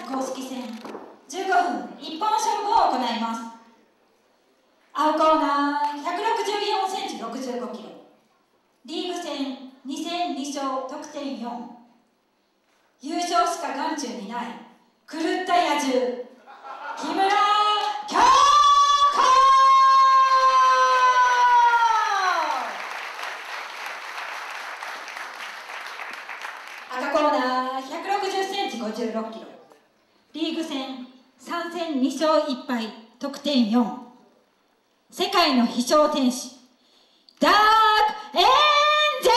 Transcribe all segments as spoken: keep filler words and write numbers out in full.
公式戦じゅうごふん一本勝負を行います。青コーナーひゃくろくじゅうよんセンチろくじゅうごキロ、リーグ戦に戦に勝得点よん、優勝しか眼中にない狂った野獣木村京子。赤コーナーひゃくろくじゅっセンチごじゅうろくキロ、リーグ戦さん戦に勝いっ敗得点よん、世界の飛翔天使ダークエンジ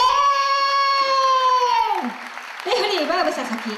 ェル。レフリーバーブ佐々木。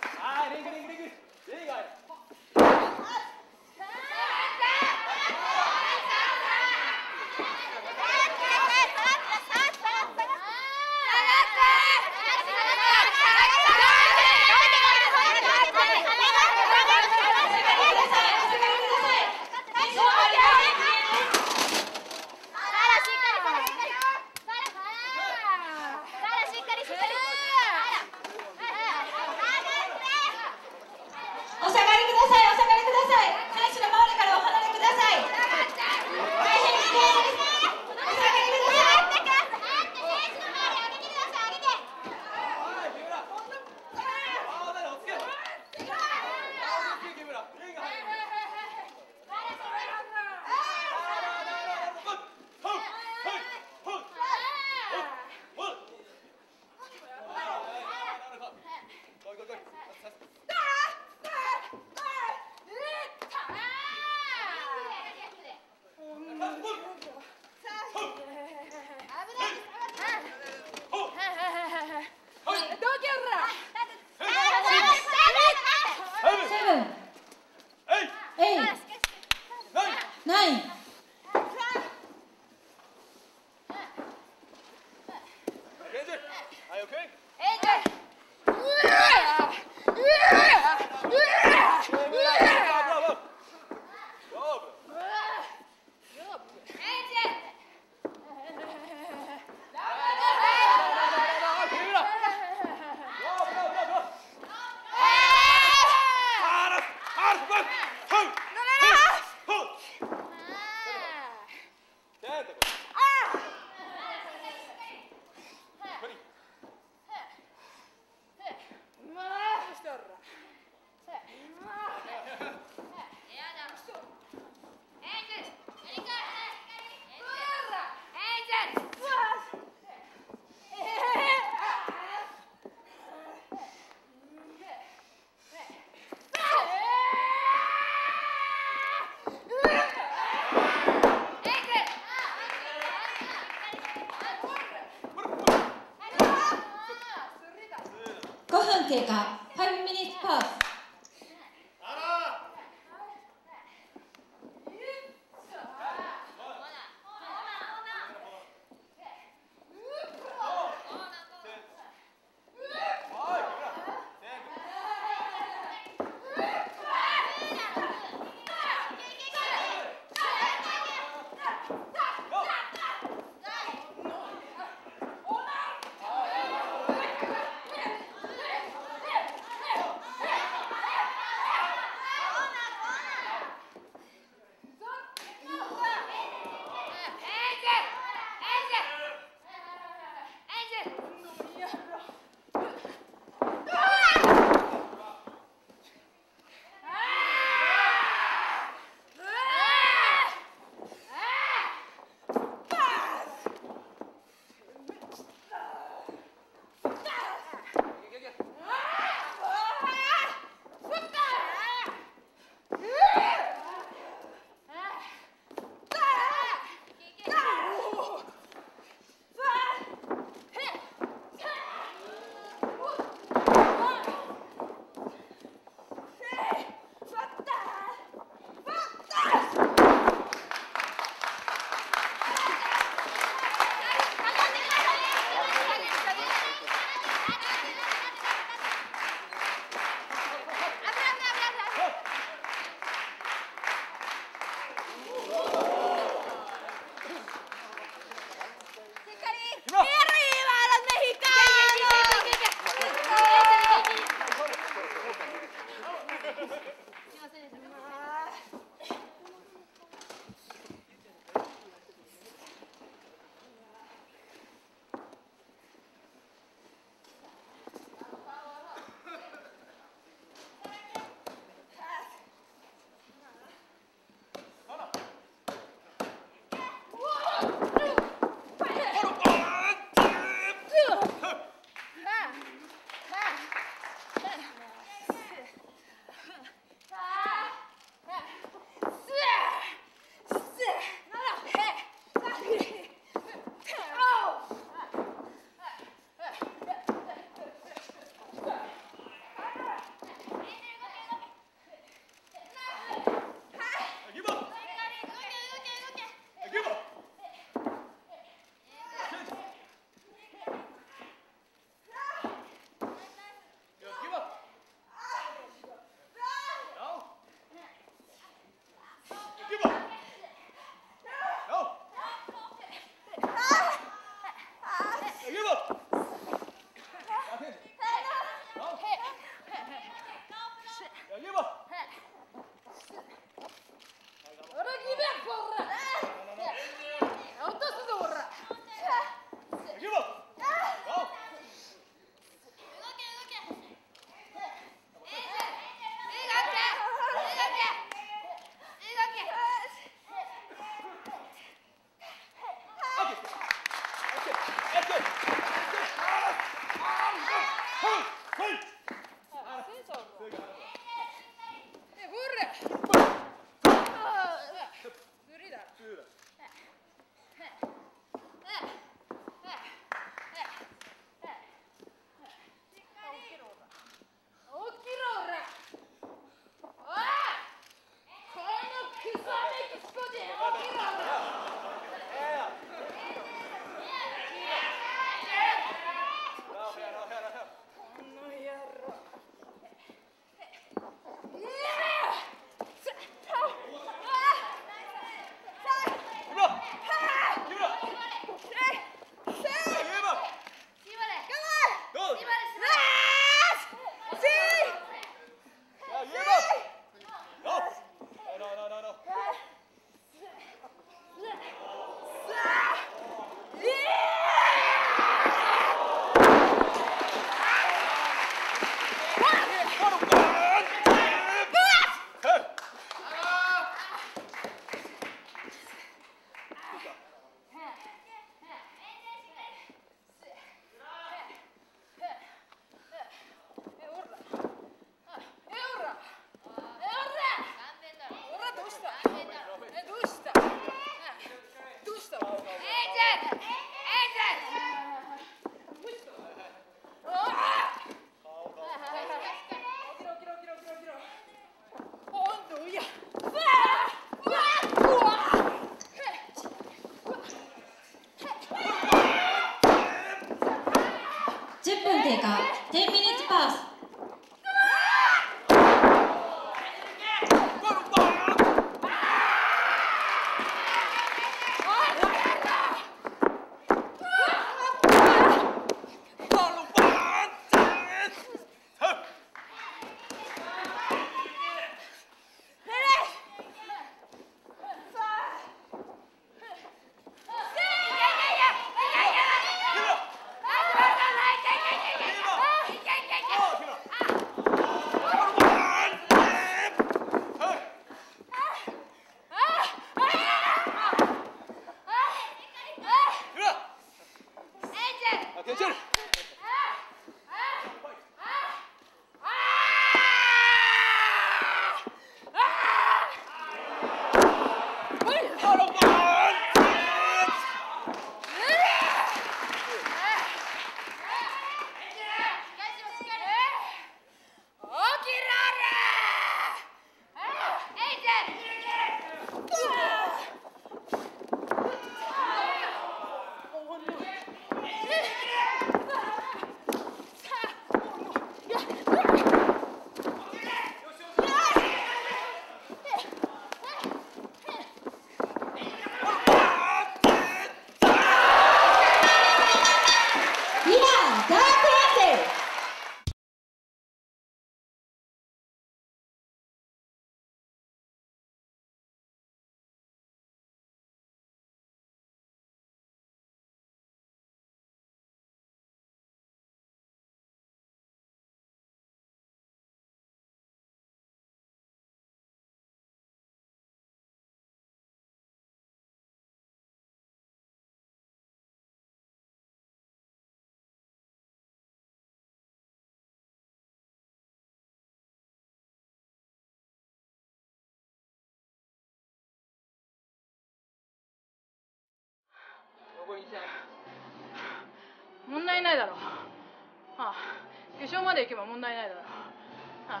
院生。問題ないだろう。ああ、決勝まで行けば問題ないだろう。ああ、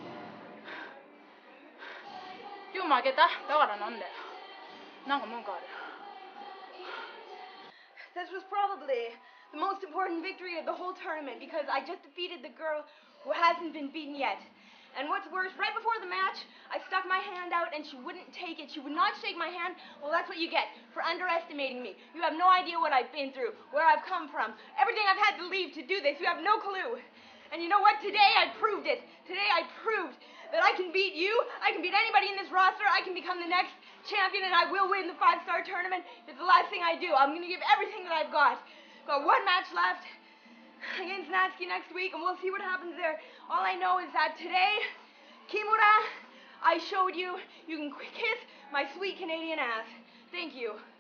今日負けた？だからなんだよ。なんか文句ある。 This was probably the most important victory of the whole tournament because I just defeated the girl who hasn't been beaten yet. And what's worse, right before the match, I stuck my hand out and she wouldn't take it. She would not shake my hand. Well, that's what you get for underestimating me. You have no idea what I've been through, where I've come from, everything I've had to leave to do this. You have no clue. And you know what? Today I proved it. Today I proved that I can beat you. I can beat anybody in this roster. I can become the next champion and I will win the five-star tournament. It's the last thing I do. I'm going to give everything that I've got. Got one match left against Natsuki next week, and we'll see what happens there. All I know is that today, Kimura, I showed you you can kiss my sweet Canadian ass. Thank you.